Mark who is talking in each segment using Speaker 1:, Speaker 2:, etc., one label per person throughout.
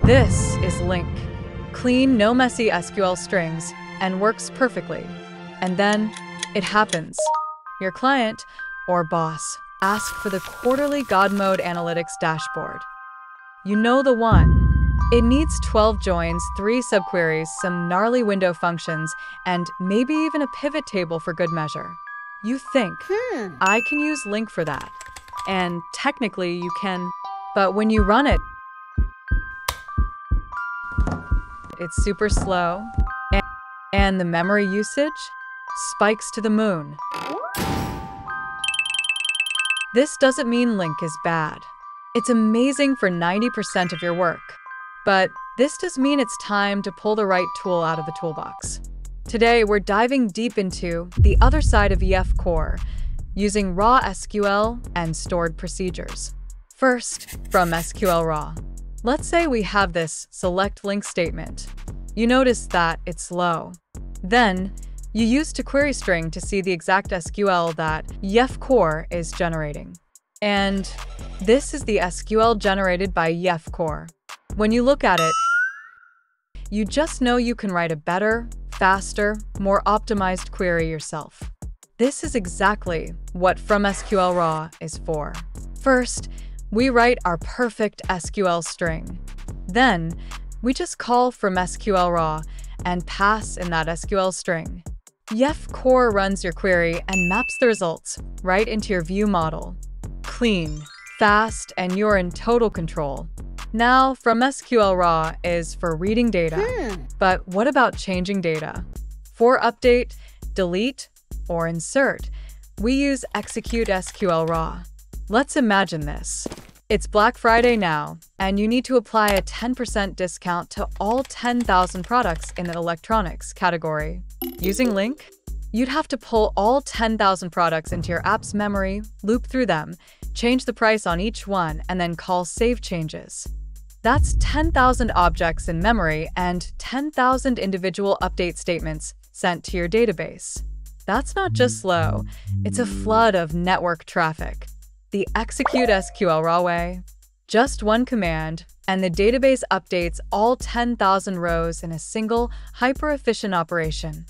Speaker 1: This is LINQ. Clean, no messy SQL strings, and works perfectly. And then it happens. Your client, or boss, asks for the quarterly God Mode Analytics dashboard. You know the one. It needs 12 joins, 3 subqueries, some gnarly window functions, and maybe even a pivot table for good measure. You think, I can use LINQ for that. And technically you can, but when you run it, it's super slow, and the memory usage spikes to the moon. This doesn't mean LINQ is bad. It's amazing for 90% of your work. But this does mean it's time to pull the right tool out of the toolbox. Today, we're diving deep into the other side of EF Core, using raw SQL and stored procedures. First, from SQLRaw. Let's say we have this select LINQ statement. You notice that it's low. Then, you use toQueryString to see the exact SQL that EF Core is generating. And this is the SQL generated by EF Core. When you look at it, you just know you can write a better, faster, more optimized query yourself. This is exactly what FromSqlRaw is for. First, we write our perfect SQL string. Then, we just call FromSqlRaw and pass in that SQL string. EF Core runs your query and maps the results right into your view model. Clean, fast, and you're in total control. Now, FromSqlRaw is for reading data. But what about changing data? For update, delete, or insert, we use ExecuteSqlRaw. Let's imagine this. It's Black Friday now, and you need to apply a 10% discount to all 10,000 products in the electronics category. Using LINQ, you'd have to pull all 10,000 products into your app's memory, loop through them, change the price on each one, and then call save changes. That's 10,000 objects in memory and 10,000 individual update statements sent to your database. That's not just slow, it's a flood of network traffic. The ExecuteSqlRaw way. Just one command, and the database updates all 10,000 rows in a single, hyper-efficient operation.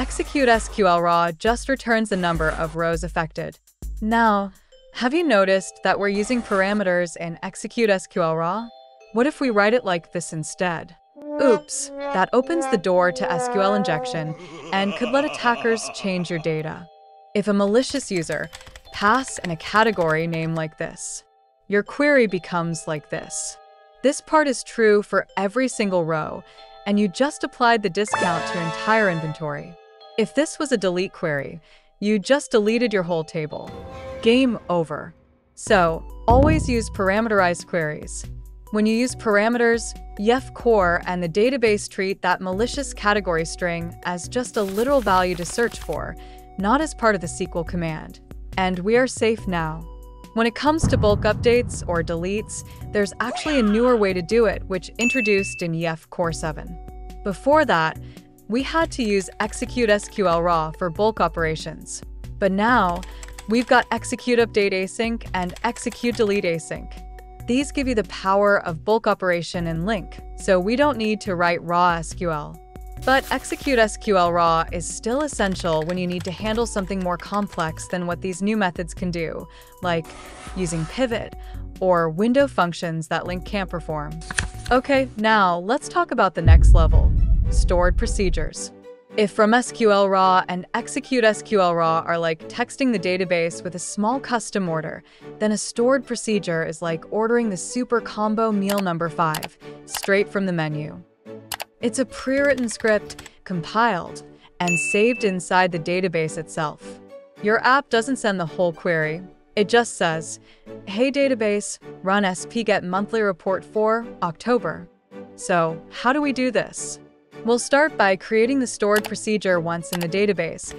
Speaker 1: ExecuteSqlRaw just returns the number of rows affected. Now, have you noticed that we're using parameters in ExecuteSqlRaw? What if we write it like this instead? Oops, that opens the door to SQL injection and could let attackers change your data. If a malicious user pass in a category name like this, your query becomes like this. This part is true for every single row, and you just applied the discount to your entire inventory. If this was a delete query, you just deleted your whole table. Game over. So, always use parameterized queries. When you use parameters, EF Core and the database treat that malicious category string as just a literal value to search for, not as part of the SQL command. And we are safe now. When it comes to bulk updates or deletes, there's actually a newer way to do it, which introduced in EF Core 7. Before that, we had to use ExecuteSqlRaw for bulk operations. But now, we've got ExecuteUpdateAsync and ExecuteDeleteAsync. These give you the power of bulk operation in LINQ, so we don't need to write raw SQL. But ExecuteSqlRaw is still essential when you need to handle something more complex than what these new methods can do, like using pivot or window functions that LINQ can't perform. Okay, now let's talk about the next level, stored procedures. If FromSqlRaw and ExecuteSqlRaw are like texting the database with a small custom order, then a stored procedure is like ordering the super combo meal number 5 straight from the menu. It's a pre-written script, compiled, and saved inside the database itself. Your app doesn't send the whole query. It just says, hey database, run spget monthly report for October. So, how do we do this? We'll start by creating the stored procedure once in the database,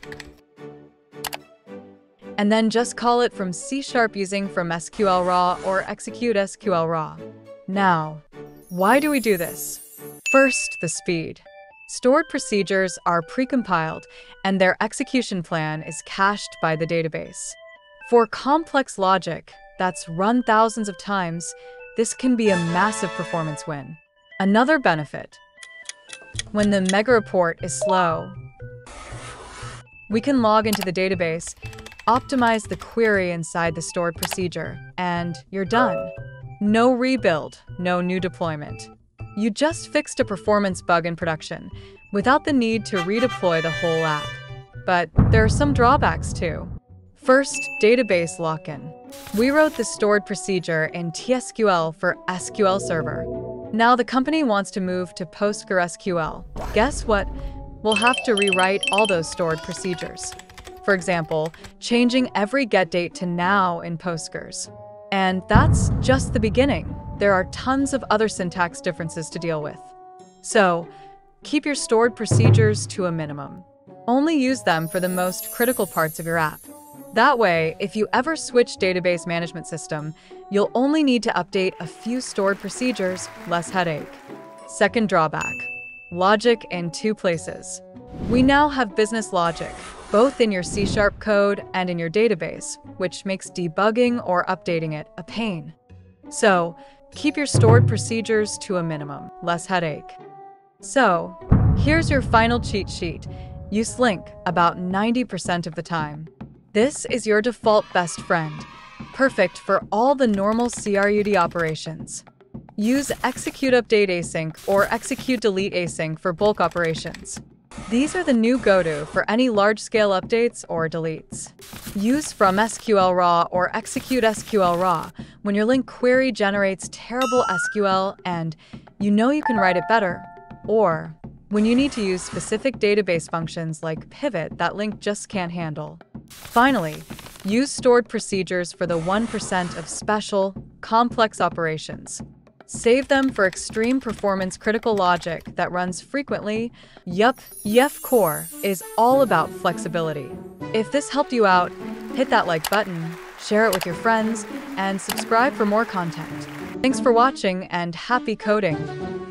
Speaker 1: and then just call it from C# using FromSqlRaw or ExecuteSqlRaw. Now, why do we do this? First, the speed. Stored procedures are precompiled, and their execution plan is cached by the database. For complex logic that's run thousands of times, this can be a massive performance win. Another benefit: when the mega report is slow, we can log into the database, optimize the query inside the stored procedure, and you're done. No rebuild, no new deployment. You just fixed a performance bug in production without the need to redeploy the whole app. But there are some drawbacks too. First, database lock-in. We wrote the stored procedure in TSQL for SQL Server. Now the company wants to move to PostgreSQL. Guess what? We'll have to rewrite all those stored procedures. For example, changing every get date to now in Postgres. And that's just the beginning. There are tons of other syntax differences to deal with. So, keep your stored procedures to a minimum. Only use them for the most critical parts of your app. That way, if you ever switch database management system, you'll only need to update a few stored procedures, less headache. Second drawback: logic in two places. We now have business logic, both in your C# code and in your database, which makes debugging or updating it a pain. So, keep your stored procedures to a minimum, less headache. So, here's your final cheat sheet. Use LINQ about 90% of the time. This is your default best friend, perfect for all the normal CRUD operations. Use ExecuteUpdateAsync or ExecuteDeleteAsync for bulk operations. These are the new go-to for any large-scale updates or deletes. Use FromSqlRaw or ExecuteSqlRaw when your LINQ query generates terrible SQL and you know you can write it better, or when you need to use specific database functions like pivot that LINQ just can't handle. Finally, use stored procedures for the 1% of special, complex operations. Save them for extreme performance critical logic that runs frequently. Yup, EF Core is all about flexibility. If this helped you out, hit that like button, share it with your friends, and subscribe for more content. Thanks for watching and happy coding!